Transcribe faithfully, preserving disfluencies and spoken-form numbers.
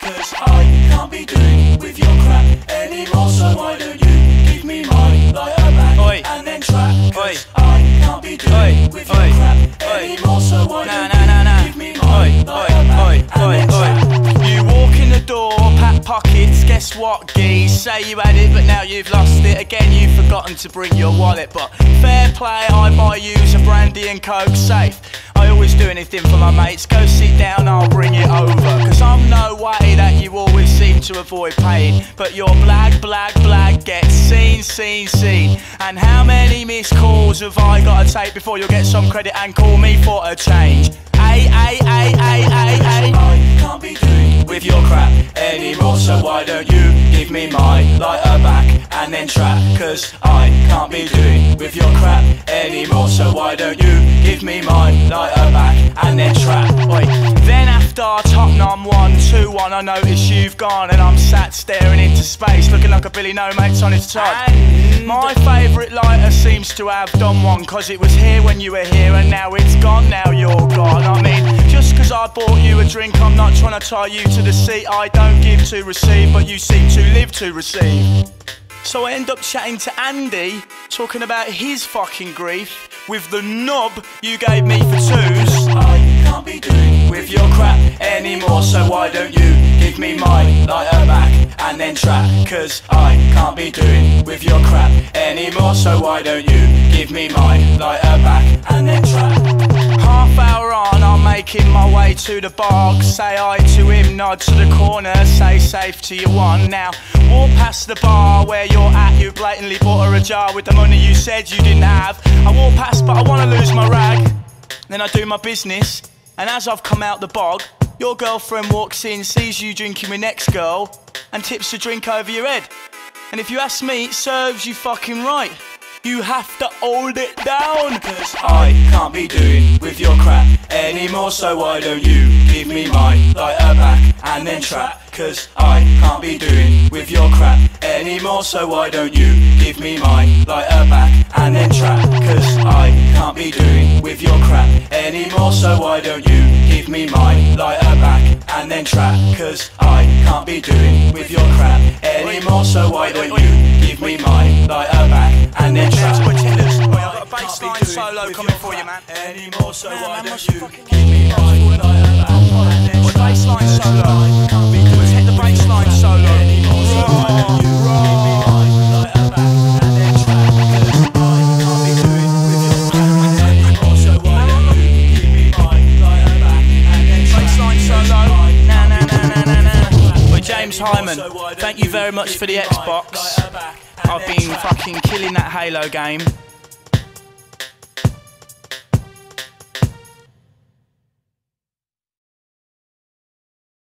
Cause I can't be doing with your crap anymore. So why don't you give me my lighter back Oi. and then trap? Cause Oi. I can't be doing Oi. with your Oi. crap Oi. anymore. So why nah, don't nah, you nah, nah. give me my Oi. lighter Oi. back Oi. and Oi. then trap? You walk in the door, pack pockets, guess what, geese? Say you had it, but now you've lost it. Again, you've forgotten to bring your wallet. But fair play, I buy you some brandy and coke safe. I always do anything for my mates. Go sit down, I'll bring it over. Cause I'm no way that you always seem to avoid paying. But your blag, blag, blag gets seen, seen, seen. And how many missed calls have I got to take before you'll get some credit and call me for a change? Ay, ay, ay, ay, ay, ay. I can't be doing with your crap anymore. So why don't you give me my lighter back and then trap? Cause I can't be doing with your crap anymore. So why don't you give me my lighter back and then trap? Oi. Then after Tottenham one two one, I notice you've gone and I'm sat staring into space, looking like a Billy No Mates on his top. My favourite lighter seems to have done one, cause it was here when you were here and now it's gone, now you're gone. I mean, just cause I bought you a drink, I'm not trying to tie you to the seat. I don't give to receive, but you seem to live to receive. So I end up chatting to Andy, talking about his fucking grief with the knob you gave me for twos. I can't be doing with your crap anymore. So why don't you give me my lighter back and then trap? Cause I can't be doing with your crap anymore. So why don't you give me my lighter back and then trap? Half hour on, I'm making my way to the bar. Say hi to him, nod to the corner, say safe to your one. Now walk past the bar where you're at. You blatantly bought her a jar with the money you said you didn't have. I walk past but I wanna lose my rag. Then I do my business, and as I've come out the bog, your girlfriend walks in, sees you drinking with next girl, and tips a drink over your head. And if you ask me, it serves you fucking right. You have to hold it down. Cause I can't be doing with your crap anymore. So why don't you give me my lighter back and then trap? Cause I can't be doing with your crap anymore. So why don't you give me my lighter back and then trap? Cause I can't be doing with your crap anymore. So why don't you give me my lighter back and then trap? Cause I can't be doing with your crap anymore. So why don't you give me my lighter back and then trap? I've got a bassline solo coming for you, man. Anymore, so why don't you give me my lighter back and then trap? Bassline solo. Can't be We'll take the bassline solo. anymore, so why don't you give me my lighter back and then trap? Cause I can't be doing with your crap anymore, so why don't you give me my lighter back and then trap? Bassline solo. Nah, nah, nah, nah, nah, nah. Well, James Hyman, thank you very much for the Xbox. I've been fucking killing that Halo game.